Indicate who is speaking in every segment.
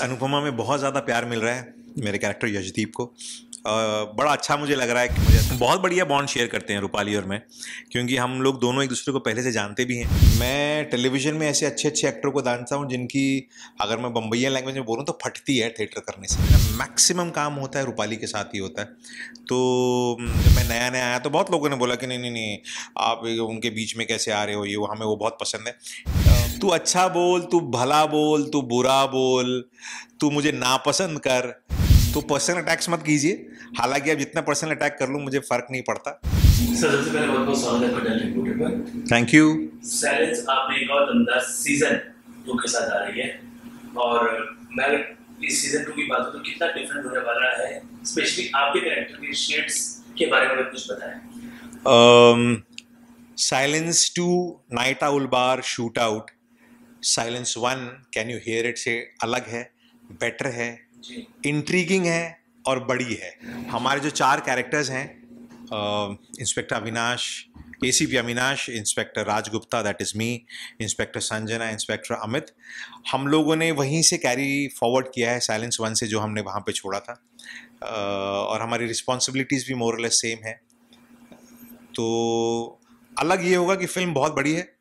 Speaker 1: अनुपमा में बहुत ज़्यादा प्यार मिल रहा है मेरे कैरेक्टर यशदीप को। बड़ा अच्छा मुझे लग रहा है कि मुझे बहुत बढ़िया बॉन्ड शेयर करते हैं रूपाली और मैं, क्योंकि हम लोग दोनों एक दूसरे को पहले से जानते भी हैं। मैं टेलीविज़न में ऐसे अच्छे अच्छे एक्टरों को जानता हूँ जिनकी, अगर मैं बम्बईया लैंग्वेज में बोलूँ तो फटती है थिएटर करने से। मेरा मैक्सिमम काम होता है रूपाली के साथ ही होता है। तो जब मैं नया नया आया तो बहुत लोगों ने बोला कि नहीं नहीं नहीं, आप उनके बीच में कैसे आ रहे हो, ये वो, हमें वो बहुत पसंद है। तू अच्छा बोल, तू भला बोल, तू बुरा बोल, तू मुझे नापसंद कर, तो पर्सनल अटैक्स मत कीजिए। हालांकि अब जितना पर्सनल अटैक कर लूँ मुझे फ़र्क नहीं पड़ता।
Speaker 2: सर सबसे पहले बहुत बहुत स्वागत है पटेल रिपोर्टर पर।
Speaker 1: Thank you.
Speaker 2: साइलेंस आपने एक और दमदार सीजन 2 के साथ आ रही है, और मैं इस सीजन 2 की बात करूं तो कितना डिफरेंट होने वाला है, स्पेशली आपके कैरेक्टर के शेड्स के बारे में कुछ बताएं।
Speaker 1: Silence 2 night owl bar shootout, silence 1 can you hear it से अलग है, बेटर है, इंट्रीगिंग है और बड़ी है। हमारे जो 4 कैरेक्टर्स हैं, inspector Avinash, ACP Avinash, inspector Raj Gupta that is me, inspector Sanjana, inspector Amit, हम लोगों ने वहीं से कैरी फॉरवर्ड किया है साइलेंस 1 से, जो हमने वहाँ पे छोड़ा था। और हमारी रिस्पॉन्सिबिलिटीज़ भी मोर और लेस सेम है। तो अलग ये होगा कि फिल्म बहुत बड़ी है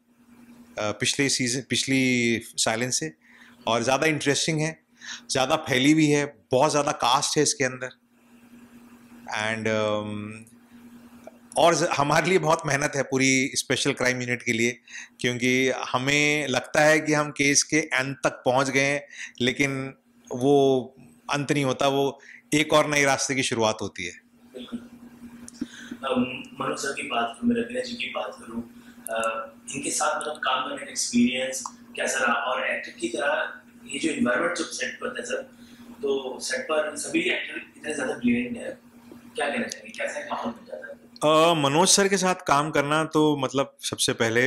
Speaker 1: पिछली साइलेंस से, और ज़्यादा इंटरेस्टिंग है, ज़्यादा फैली भी है, बहुत ज़्यादा कास्ट है इसके अंदर। एंड और हमारे लिए बहुत मेहनत है पूरी स्पेशल क्राइम यूनिट के लिए, क्योंकि हमें लगता है कि हम केस के अंत तक पहुंच गए हैं, लेकिन वो अंत नहीं होता, वो एक और नए रास्ते की शुरुआत होती है।
Speaker 2: मनोज सर की बात करूँ, मैं रवीना जी की बात करूँ, इनके साथ मतलब काम करने का एक्सपीरियंस कैसा रहा, और एक्टर की तरह ये जो इन्वायरमेंट जो सेट पर है सर, तो सेट पर सभी एक्टर इतने ज़्यादा ब्रिलियंट है, क्या कहना चाहिए, कैसा एक माहौल बन जाता है?
Speaker 1: मनोज सर के साथ काम करना तो मतलब सबसे पहले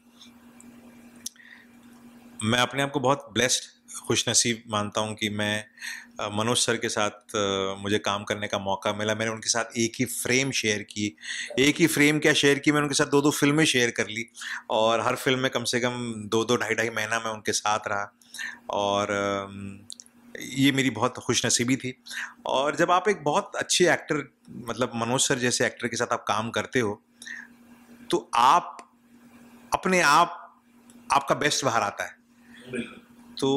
Speaker 1: मैं अपने आप को बहुत ब्लेस्ड, खुशनसीब मानता हूँ कि मैं मनोज सर के साथ मुझे काम करने का मौका मिला। मैंने उनके साथ एक ही फ्रेम शेयर की, एक ही फ्रेम क्या शेयर की, मैंने उनके साथ 2-2 फिल्में शेयर कर ली, और हर फिल्म में कम से कम 2-2 ढाई-ढाई महीना मैं उनके साथ रहा, और ये मेरी बहुत खुशनसीबी थी। और जब आप एक बहुत अच्छे एक्टर, मतलब मनोज सर जैसे एक्टर के साथ आप काम करते हो, तो आप अपने आप आपका बेस्ट बाहर आता है। तो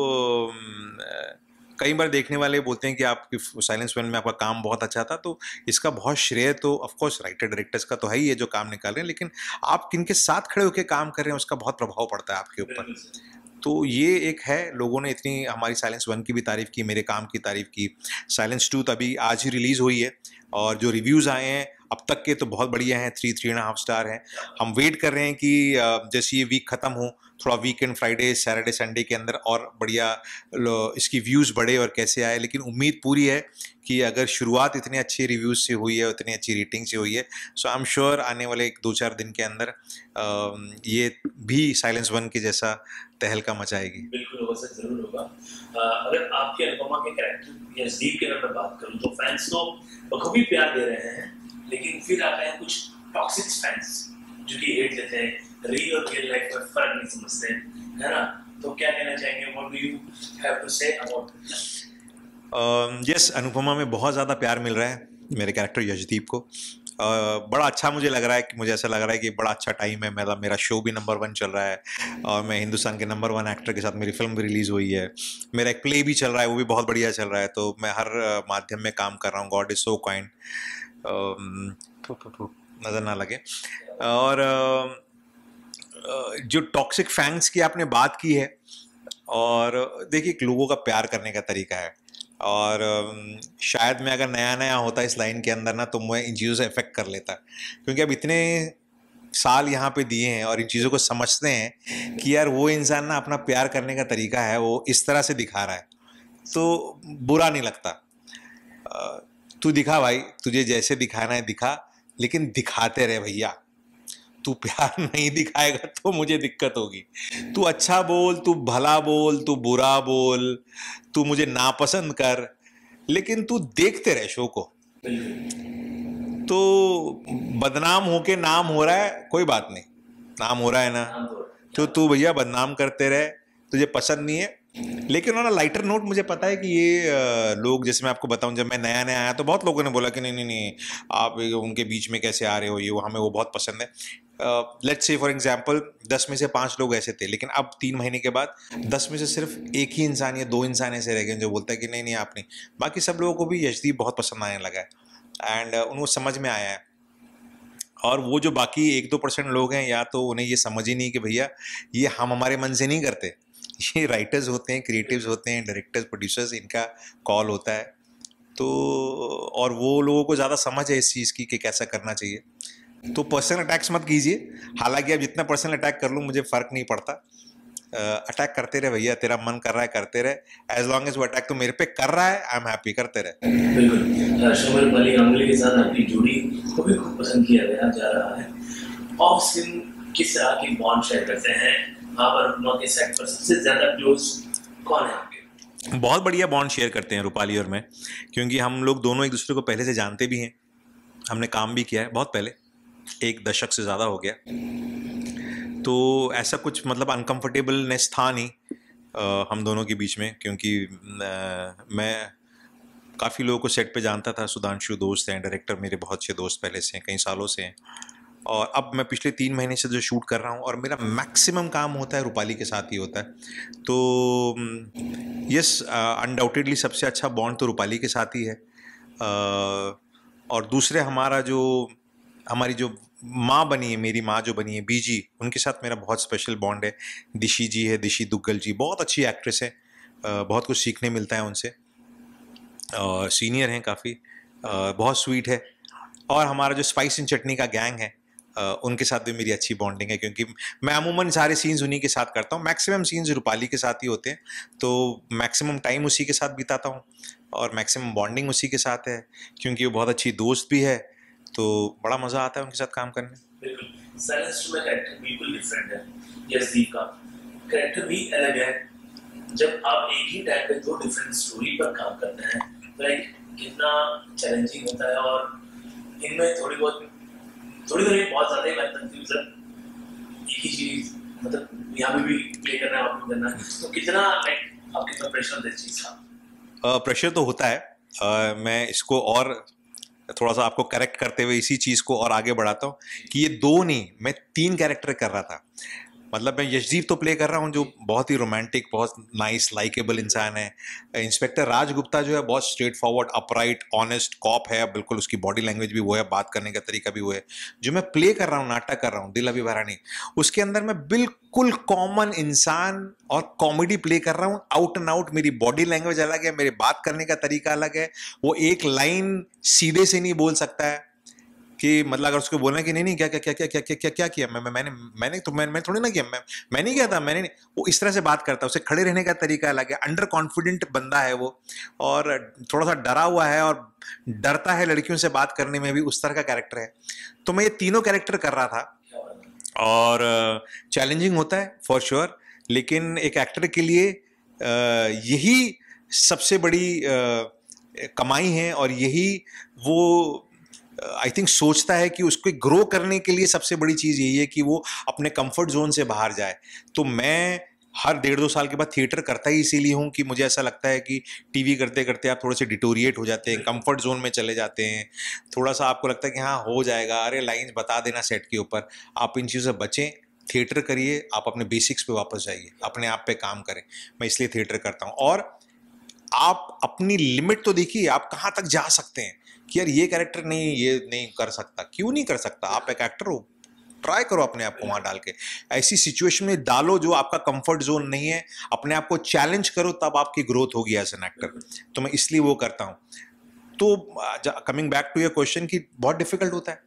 Speaker 1: कई बार देखने वाले बोलते हैं कि आपकी साइलेंस 1 में आपका काम बहुत अच्छा था, तो इसका बहुत श्रेय तो ऑफ कोर्स राइटर डायरेक्टर्स का तो है ही है जो काम निकाल रहे हैं, लेकिन आप किनके साथ खड़े होकर काम कर रहे हैं उसका बहुत प्रभाव पड़ता है आपके ऊपर। तो ये एक है, लोगों ने इतनी हमारी साइलेंस 1 की भी तारीफ़ की, मेरे काम की तारीफ़ की। साइलेंस 2 तभी आज ही रिलीज़ हुई है, और जो रिव्यूज़ आए हैं अब तक के तो बहुत बढ़िया हैं, 3.5 स्टार हैं। हम वेट कर रहे हैं कि जैसे ये वीक ख़त्म हो, थोड़ा वीकेंड, फ्राइडे, सैटरडे, संडे के अंदर और बढ़िया इसकी व्यूज़ बढ़े और कैसे आए। लेकिन उम्मीद पूरी है कि अगर शुरुआत इतने अच्छे रिव्यूज़ से हुई है, इतनी अच्छी रेटिंग से हुई है, सो आई एम श्योर आने वाले 1-2-4 दिन के अंदर ये भी साइलेंस 1 के जैसा तहलका मचाएगी।
Speaker 2: बिल्कुल होगा सर, जरूर होगा। अगर आपके अनुपमा के कैरेक्टर यशदीप के बारे में बात करूं तो फैंस तो बखूबी प्यार दे रहे हैं, लेकिन फिर आते हैं कुछ टॉक्सिक फैंस जो कि हेट देते हैं, रियल और रियल लाइफ में फर्क नहीं समझते, है ना? तो क्या कहना चाहेंगे, what do you have to say about this?
Speaker 1: Yes, Anupama में बहुत ज़्यादा प्यार मिल रहा है मेरे कैरेक्टर यशदीप को। बड़ा अच्छा मुझे लग रहा है कि मुझे ऐसा लग रहा है कि बड़ा अच्छा टाइम है, मेरा शो भी नंबर 1 चल रहा है, और मैं हिंदुस्तान के नंबर 1 एक्टर के साथ मेरी फिल्म भी रिलीज़ हुई है, मेरा एक प्ले भी चल रहा है, वो भी बहुत बढ़िया चल रहा है। तो मैं हर माध्यम में काम कर रहा हूँ। गॉड इज़ सो काइंड, नज़र ना लगे। और जो टॉक्सिक फैंस की आपने बात की है, और देखिए लोगों का प्यार करने का तरीका है, और शायद मैं अगर नया नया होता इस लाइन के अंदर ना, तो मैं इन चीज़ों से अफेक्ट कर लेता, क्योंकि अब इतने साल यहाँ पे दिए हैं और इन चीज़ों को समझते हैं कि यार वो इंसान ना अपना प्यार करने का तरीका है वो इस तरह से दिखा रहा है, तो बुरा नहीं लगता। तू दिखा भाई, तुझे जैसे दिखाना है दिखा, लेकिन दिखाते रहे भैया। तू प्यार नहीं दिखाएगा तो मुझे दिक्कत होगी। तू अच्छा बोल, तू भला बोल, तू बुरा बोल, तू मुझे नापसंद कर, लेकिन तू देखते रहे शो को। तो बदनाम होके नाम हो रहा है, कोई बात नहीं, नाम हो रहा है ना, तो तू भैया बदनाम करते रहे, तुझे पसंद नहीं है। लेकिन ऑन अ लाइटर नोट मुझे पता है कि ये लोग, जैसे मैं आपको बताऊं, जब मैं नया नया आया तो बहुत लोगों ने बोला कि नहीं नहीं नहीं, आप उनके बीच में कैसे आ रहे हो, ये वो, हमें वो बहुत पसंद है। लेट्स से फॉर एग्जांपल 10 में से 5 लोग ऐसे थे, लेकिन अब 3 महीने के बाद 10 में से सिर्फ एक ही इंसान या 2 इंसान ऐसे रह गए जो बोलता है कि नहीं नहीं आप नहीं। बाकी सब लोगों को भी यशदीप बहुत पसंद आने लगा है, एंड उनको समझ में आया है। और वो जो बाकी 1-2% लोग हैं, या तो उन्हें ये समझ ही नहीं कि भैया ये हम हमारे मन से नहीं करते, ये राइटर्स होते हैं, क्रिएटिव्स होते हैं, डायरेक्टर्स, प्रोड्यूसर्स, इनका कॉल होता है। तो और वो लोगों को ज़्यादा समझ है इस चीज़ की कि कैसा करना चाहिए। तो पर्सनल अटैक्स मत कीजिए, हालांकि आप जितना पर्सनल अटैक कर लूँ मुझे फ़र्क नहीं पड़ता। अटैक करते रहे भैया, तेरा मन कर रहा है करते रहे, एज लॉन्ग एज वो अटैक तो मेरे पे कर रहा है, आई एम हैप्पी, करते रहे।
Speaker 2: बिल्कुल। शोमल वाली गांगुली के साथ आपकी जोड़ी को भी खूब पसंद किया गया जा रहा है। ऑफ स्क्रीन किस तरह की बॉन्ड शेयर करते हैं आप और अनुपमा के सेट पर? सबसे ज्यादा क्लोज कौन है आपके?
Speaker 1: बहुत बढ़िया बॉन्ड शेयर करते हैं रूपाली और मैं, क्योंकि हम लोग दोनों एक दूसरे को पहले से जानते भी हैं, हमने काम भी किया है बहुत पहले, 1 दशक से ज़्यादा हो गया। तो ऐसा कुछ मतलब अनकंफर्टेबलनेस था नहीं हम दोनों के बीच में, क्योंकि मैं काफ़ी लोगों को सेट पे जानता था। सुधांशु दोस्त हैं, डायरेक्टर मेरे बहुत अच्छे दोस्त पहले से हैं, कई सालों से हैं। और अब मैं पिछले 3 महीने से जो शूट कर रहा हूँ, और मेरा मैक्सिमम काम होता है रूपाली के साथ ही होता है। तो यस, अनडाउटेडली सबसे अच्छा बॉन्ड तो रूपाली के साथ ही है। और दूसरे हमारी जो माँ बनी है, मेरी माँ जो बनी है बीजी, उनके साथ मेरा बहुत स्पेशल बॉन्ड है। दिशी जी है, दिशी दुग्गल जी, बहुत अच्छी एक्ट्रेस है, बहुत कुछ सीखने मिलता है उनसे, सीनियर हैं काफ़ी, बहुत स्वीट है। और हमारा जो स्पाइस एंड चटनी का गैंग है, उनके साथ भी मेरी अच्छी बॉन्डिंग है, क्योंकि मैं अमूमन सारे सीन्स उन्हीं के साथ करता हूँ। मैक्सिमम सीन्स रूपाली के साथ ही होते हैं, तो मैक्सिमम टाइम उसी के साथ बिताता हूँ, और मैक्सिमम बॉन्डिंग उसी के साथ है, क्योंकि वो बहुत अच्छी दोस्त भी है। तो बड़ा मज़ा आता है उनके साथ काम करने में।
Speaker 2: बिल्कुल। साइलेंस टू में कैरेक्टर बिल्कुल डिफरेंट है, यशदीप का कैरेक्टर भी अलग है। जब आप एक ही टाइम पे 2 डिफरेंट स्टोरी पर काम करते हैं तो लाइक कितना चैलेंजिंग होता है, और इनमें थोड़ी बहुत ज्यादा ही मैं कंफ्यूजन, एक ही चीज मतलब यहाँ पे भी प्ले करना है, वहाँ पे करना है, तो कितना लाइक आपके ऊपर प्रेशर इस चीज का?
Speaker 1: प्रेशर तो होता है। मैं इसको और थोड़ा सा आपको करेक्ट करते हुए इसी चीज़ को और आगे बढ़ाता हूँ कि ये 2 नहीं, मैं 3 कैरेक्टर कर रहा था। मतलब मैं यशदीप तो प्ले कर रहा हूँ जो बहुत ही रोमांटिक, बहुत नाइस, लाइकेबल इंसान है। इंस्पेक्टर राज गुप्ता जो है बहुत straightforward, upright, honest cop है, बिल्कुल उसकी बॉडी लैंग्वेज भी वो है, बात करने का तरीका भी वो है। जो मैं प्ले कर रहा हूँ, नाटक कर रहा हूँ दिल अभी भरा नहीं, उसके अंदर मैं बिल्कुल कॉमन इंसान और कॉमेडी प्ले कर रहा हूँ, आउट एंड आउट। मेरी बॉडी लैंग्वेज अलग है, मेरे बात करने का तरीका अलग है। वो एक लाइन सीधे से नहीं बोल सकता है कि मतलब अगर उसको बोलना कि नहीं नहीं क्या क्या क्या क्या क्या क्या क्या क्या किया, मैंने थोड़ी ना किया, मैं नहीं किया था, मैंने नहीं। वो इस तरह से बात करता है, उसे खड़े रहने का तरीका अलग है, अंडर कॉन्फिडेंट बंदा है वो, और थोड़ा सा डरा हुआ है, और डरता है लड़कियों से बात करने में भी, उस तरह का कैरेक्टर है। तो मैं ये तीनों कैरेक्टर कर रहा था, और चैलेंजिंग होता है फॉर श्योर, लेकिन एक एक्टर के लिए यही सबसे बड़ी कमाई है, और यही वो आई थिंक सोचता है कि उसको ग्रो करने के लिए सबसे बड़ी चीज़ यही है कि वो अपने कंफर्ट जोन से बाहर जाए। तो मैं हर 1.5-2 साल के बाद थिएटर करता ही इसीलिए हूँ कि मुझे ऐसा लगता है कि टीवी करते करते आप थोड़े से डिटोरिएट हो जाते हैं, कंफर्ट जोन में चले जाते हैं, थोड़ा सा आपको लगता है कि हाँ हो जाएगा, अरे लाइन्स बता देना सेट के ऊपर। आप इन चीज़ों से बचें, थिएटर करिए, आप अपने बेसिक्स पे वापस जाइए, अपने आप पे काम करें। मैं इसलिए थिएटर करता हूँ। और आप अपनी लिमिट तो देखिए, आप कहाँ तक जा सकते हैं कि यार ये कैरेक्टर नहीं, ये नहीं कर सकता, क्यों नहीं कर सकता? आप एक एक्टर हो, ट्राई करो अपने आप को वहां डाल के, ऐसी सिचुएशन में डालो जो आपका कंफर्ट जोन नहीं है, अपने आप को चैलेंज करो, तब आपकी ग्रोथ होगी एज एन एक्टर। तो मैं इसलिए वो करता हूँ। तो coming back to your question कि बहुत डिफिकल्ट होता है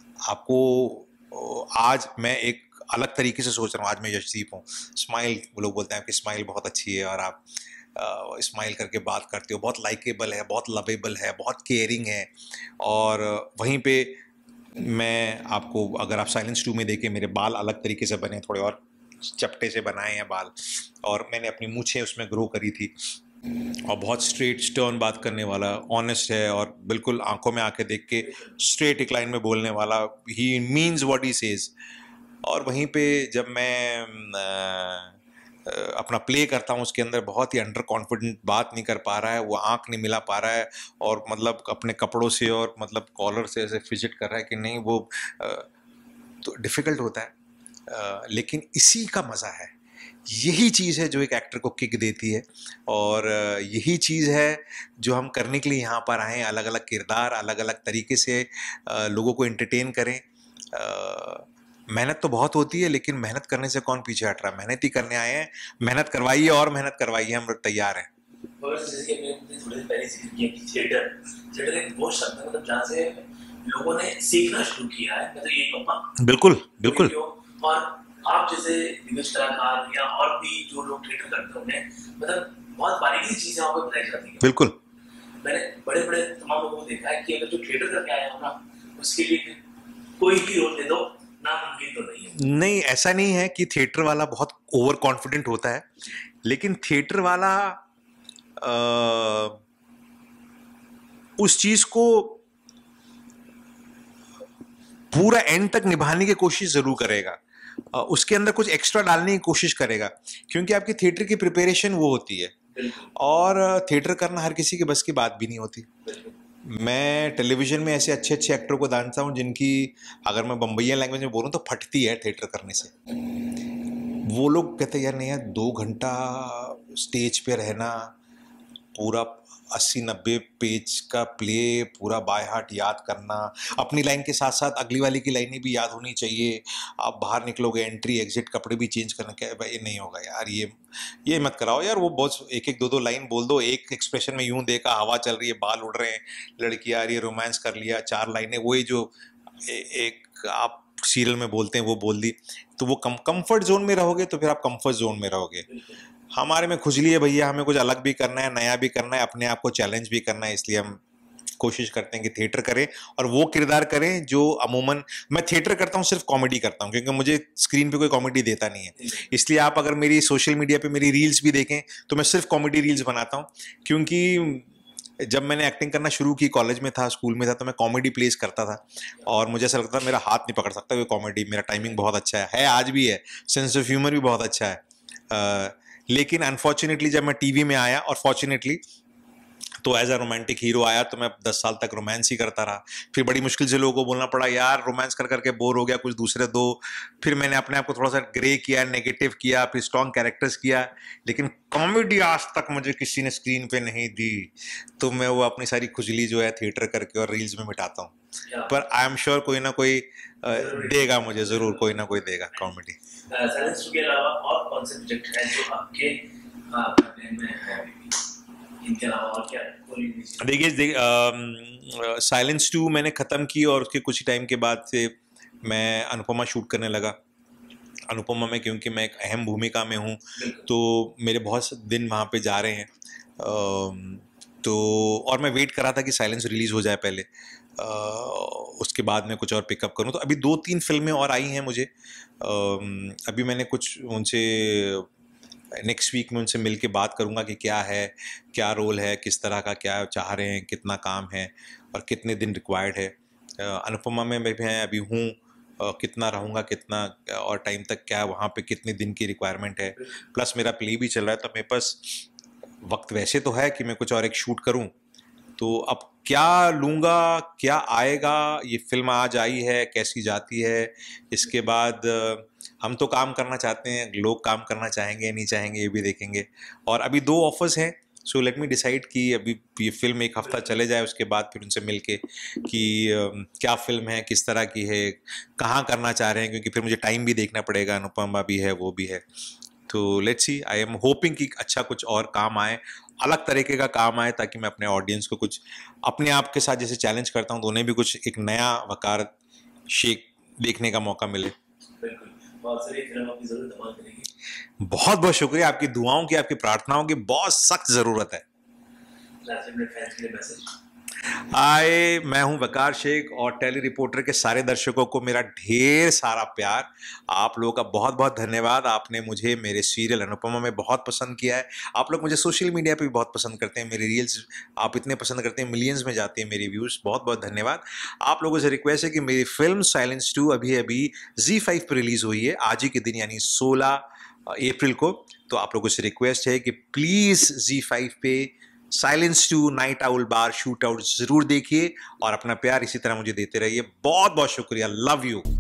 Speaker 1: आपको। आज मैं एक अलग तरीके से सोच रहा हूँ, आज मैं यशदीप हूँ, स्माइल, वो लोग बोलते हैं आपकी स्माइल बहुत अच्छी है, और आप स्माइल करके बात करते हो, बहुत लाइकेबल है, बहुत लवेबल है, बहुत केयरिंग है। और वहीं पे मैं आपको, अगर आप साइलेंस 2 में देखें, मेरे बाल अलग तरीके से बने, थोड़े और चपटे से बनाए हैं बाल, और मैंने अपनी मूछें उसमें ग्रो करी थी, और बहुत स्ट्रेट स्टर्न बात करने वाला, ऑनेस्ट है, और बिल्कुल आंखों में आके देख के स्ट्रेट एक लाइन में बोलने वाला, he means what he says. और वहीं पे जब मैं अपना प्ले करता हूँ उसके अंदर बहुत ही अंडर कॉन्फिडेंट बात नहीं कर पा रहा है, वो आंख नहीं मिला पा रहा है और मतलब अपने कपड़ों से और मतलब कॉलर से ऐसे फिजिट कर रहा है कि नहीं वो तो डिफ़िकल्ट होता है। लेकिन इसी का मज़ा है, यही चीज़ है जो एक एक्टर को किक देती है और यही चीज़ है जो हम करने के लिए यहाँ पर आए हैं। अलग अलग किरदार अलग अलग तरीके से लोगों को एंटरटेन करें। मेहनत तो बहुत होती है लेकिन मेहनत करने से कौन पीछे हट रहा है, मेहनत ही करने आए हैं। मेहनत करवाइए और मेहनत करवाइए, हम लोग तैयार हैं।
Speaker 2: और जैसे कि आपने थोड़ी देर पहले जिक्र किया कि थिएटर थिएटर एक वो शब्द है मतलब जहाँ से लोगों ने सीखना शुरू किया है, मैं तो यही कहूँगा।
Speaker 1: बिल्कुल बिल्कुल।
Speaker 2: क्यों और आप जैसे दिग्गज कलाकार या और भी जो लोग थिएटर करते होंगे, मतलब बहुत बारीकी से चीजें वहाँ पे बताई जाती है।
Speaker 1: बिल्कुल।
Speaker 2: मैंने बड़े बड़े तमाम लोगों को देखा है कि अगर जो थिएटर करके आए हो ना, उसके लिए कोई भी रोल दे दो, नामुमकिन तो नहीं है।
Speaker 1: नहीं, ऐसा नहीं है कि थिएटर वाला बहुत ओवर कॉन्फिडेंट होता है, लेकिन थिएटर वाला उस चीज को पूरा एंड तक निभाने की कोशिश जरूर करेगा। उसके अंदर कुछ एक्स्ट्रा डालने की कोशिश करेगा, क्योंकि आपकी थिएटर की प्रिपरेशन वो होती है और थिएटर करना हर किसी के बस की बात भी नहीं होती। मैं टेलीविजन में ऐसे अच्छे अच्छे एक्टरों को जानता हूँ जिनकी, अगर मैं बम्बईया लैंग्वेज में बोलूँ तो फटती है थिएटर करने से। वो लोग कहते हैं यार नहीं यार, 2 घंटा स्टेज पे रहना, पूरा 80-90 पेज का प्ले पूरा बाय हार्ट याद करना, अपनी लाइन के साथ साथ अगली वाली की लाइनें भी याद होनी चाहिए। आप बाहर निकलोगे, एंट्री एग्जिट, कपड़े भी चेंज करना, क्या भाई नहीं होगा यार, ये मत कराओ यार। वो बहुत एक एक दो दो लाइन बोल दो, एक एक्सप्रेशन में यूं देखा, हवा चल रही है, बाल उड़ रहे हैं, लड़की आ रही है, रोमांस कर लिया, 4 लाइनें वही जो एक आप सीरियल में बोलते हैं वो बोल दी, तो वो कंफर्ट जोन में रहोगे तो फिर आप कंफर्ट जोन में रहोगे। हमारे में खुजली है भैया, हमें कुछ अलग भी करना है, नया भी करना है, अपने आप को चैलेंज भी करना है, इसलिए हम कोशिश करते हैं कि थिएटर करें और वो किरदार करें जो अमूमन, मैं थिएटर करता हूँ सिर्फ कॉमेडी करता हूँ क्योंकि मुझे स्क्रीन पे कोई कॉमेडी देता नहीं है। इसलिए आप अगर मेरी सोशल मीडिया पे मेरी रील्स भी देखें तो मैं सिर्फ कॉमेडी रील्स बनाता हूँ, क्योंकि जब मैंने एक्टिंग करना शुरू की, कॉलेज में था, स्कूल में था, तो मैं कॉमेडी प्लेस करता था और मुझे ऐसा लगता था मेरा हाथ नहीं पकड़ सकता कोई कॉमेडी। मेरा टाइमिंग बहुत अच्छा है, आज भी है, सेंस ऑफ ह्यूमर भी बहुत अच्छा है। लेकिन अनफॉर्चुनेटली जब मैं टीवी में आया, और फॉर्चुनेटली तो एज अ रोमांटिक हीरो आया, तो मैं 10 साल तक रोमांस ही करता रहा। फिर बड़ी मुश्किल से लोगों को बोलना पड़ा यार रोमांस कर करके बोर हो गया, कुछ दूसरे दो। फिर मैंने अपने आप को थोड़ा सा ग्रे किया, नेगेटिव किया, फिर स्ट्रॉन्ग कैरेक्टर्स किया, लेकिन कॉमेडी आज तक मुझे किसी ने स्क्रीन पे नहीं दी। तो मैं वो अपनी सारी खुजली जो है थिएटर करके और रील्स में मिटाता हूँ, पर आई एम श्योर कोई ना कोई देगा मुझे, जरूर कोई ना कोई देगा कॉमेडी।
Speaker 2: साइलेंस के अलावा और कौन से प्रोजेक्ट हैं जो आपके प्लान में है? इनके अलावा और क्या?
Speaker 1: देखिए साइलेंस 2 मैंने ख़त्म की और उसके कुछ ही टाइम के बाद से मैं अनुपमा शूट करने लगा। अनुपमा में क्योंकि मैं एक अहम भूमिका में हूँ तो मेरे बहुत दिन वहाँ पे जा रहे हैं। तो और मैं वेट कर रहा था कि साइलेंस रिलीज़ हो जाए पहले, उसके बाद मैं कुछ और पिकअप करूँ। तो अभी 2-3 फिल्में और आई हैं मुझे। अभी मैंने कुछ उनसे नेक्स्ट वीक में उनसे मिल के बात करूँगा कि क्या है, क्या रोल है, किस तरह का क्या चाह रहे हैं, कितना काम है और कितने दिन रिक्वायर्ड है। अनुपमा में मैं अभी हूँ, कितना रहूँगा, कितना और टाइम तक, क्या वहाँ पे कितने दिन की रिक्वायरमेंट है, प्लस मेरा प्ले भी चल रहा है, तो मेरे पास वक्त वैसे तो है कि मैं कुछ और एक शूट करूँ। तो अब क्या लूँगा, क्या आएगा, ये फिल्म आज आई है, कैसी जाती है, इसके बाद हम तो काम करना चाहते हैं, लोग काम करना चाहेंगे नहीं चाहेंगे ये भी देखेंगे। और अभी 2 ऑफर्स हैं, सो लेट मी डिसाइड कि अभी ये फिल्म 1 हफ्ता चले जाए, उसके बाद फिर उनसे मिल के कि क्या फिल्म है, किस तरह की है, कहाँ करना चाह रहे हैं, क्योंकि फिर मुझे टाइम भी देखना पड़ेगा, अनुपमा भी है, वो भी है। तो let's see, I am hoping कि अच्छा कुछ और काम आए, अलग तरीके का काम आए, ताकि मैं अपने ऑडियंस को कुछ अपने आप के साथ जैसे चैलेंज करता हूँ तो उन्हें भी कुछ एक नया वकार शेक देखने का मौका मिले। बहुत बहुत शुक्रिया, आपकी दुआओं की, आपकी प्रार्थनाओं की बहुत सख्त ज़रूरत है। मैं हूं वकार शेख और टेली रिपोर्टर के सारे दर्शकों को मेरा ढेर सारा प्यार। आप लोगों का बहुत बहुत धन्यवाद। आपने मुझे मेरे सीरियल अनुपमा में बहुत पसंद किया है। आप लोग मुझे सोशल मीडिया पे भी बहुत पसंद करते हैं, मेरी रील्स आप इतने पसंद करते हैं, मिलियंस में जाती हैं मेरी व्यूज़। बहुत बहुत धन्यवाद। आप लोगों से रिक्वेस्ट है कि मेरी फिल्म साइलेंस 2 अभी अभी ZEE5 पर रिलीज़ हुई है आज ही के दिन, यानी 16 अप्रैल को। तो आप लोगों से रिक्वेस्ट है कि प्लीज़ ZEE5 पे silence two night owl bar shootout ज़रूर देखिए और अपना प्यार इसी तरह मुझे देते रहिए। बहुत बहुत शुक्रिया, लव यू।